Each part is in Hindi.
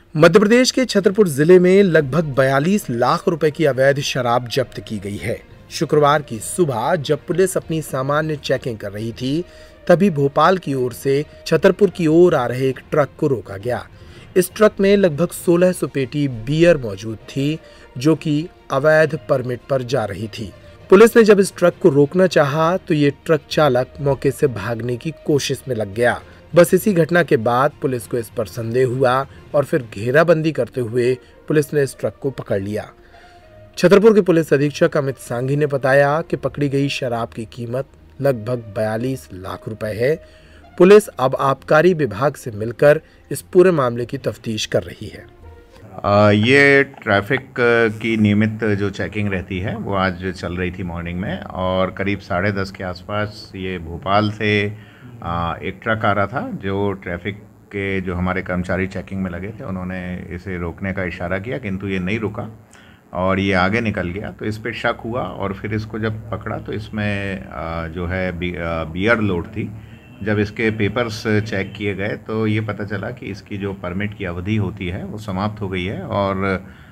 मध्य प्रदेश के छतरपुर जिले में लगभग 42 लाख रुपए की अवैध शराब जब्त की गई है। शुक्रवार की सुबह जब पुलिस अपनी सामान्य चेकिंग कर रही थी, तभी भोपाल की ओर से छतरपुर की ओर आ रहे एक ट्रक को रोका गया। इस ट्रक में लगभग 1600 पेटी बियर मौजूद थी, जो कि अवैध परमिट पर जा रही थी। पुलिस ने जब इस ट्रक को रोकना चाहा तो ये ट्रक चालक मौके से भागने की कोशिश में लग गया। बस इसी घटना के बाद पुलिस को इस पर संदेह हुआ और फिर घेराबंदी करते हुए पुलिस ने इस ट्रक को पकड़ लिया। छतरपुर के पुलिस अधीक्षक अमित सांघी ने बताया कि पकड़ी गई शराब की कीमत लगभग 42 लाख रुपए है। पुलिस अब आबकारी विभाग से मिलकर इस पूरे मामले की तफ्तीश कर रही है। ये ट्रैफिक की नियमित जो चेकिंग रहती है वो आज चल रही थी मॉर्निंग में, और करीब 10:30 के आसपास ये भोपाल से एक ट्रक आ रहा था। जो ट्रैफिक के जो हमारे कर्मचारी चेकिंग में लगे थे, उन्होंने इसे रोकने का इशारा किया, किंतु ये नहीं रुका और ये आगे निकल गया। तो इस पे शक हुआ और फिर इसको जब पकड़ा तो इसमें जो है बियर लोड थी। जब इसके पेपर्स चेक किए गए तो ये पता चला कि इसकी जो परमिट की अवधि होती है वो समाप्त हो गई है, और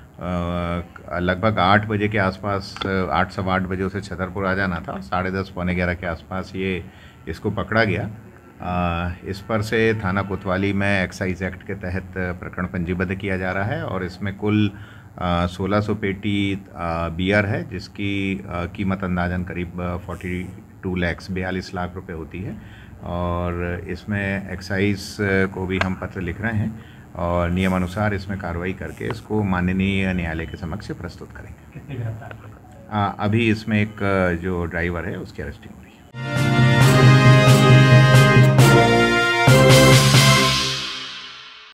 लगभग 8 बजे के आसपास, 8 सवा 8 बजे उसे छतरपुर आ जाना था। 10:30 पौने 11 के आसपास ये इसको पकड़ा गया। इस पर से थाना कोतवाली में एक्साइज एक्ट के तहत प्रकरण पंजीबद्ध किया जा रहा है, और इसमें कुल 1600 पेटी बियर है, जिसकी कीमत अंदाजन करीब 42 लाख रुपए होती है। और इसमें एक्साइज को भी हम पत्र लिख रहे हैं और नियमानुसार इसमें कार्रवाई करके इसको माननीय न्यायालय के समक्ष प्रस्तुत करेंगे। अभी इसमें एक जो ड्राइवर है उसकी अरेस्टिंग हुई।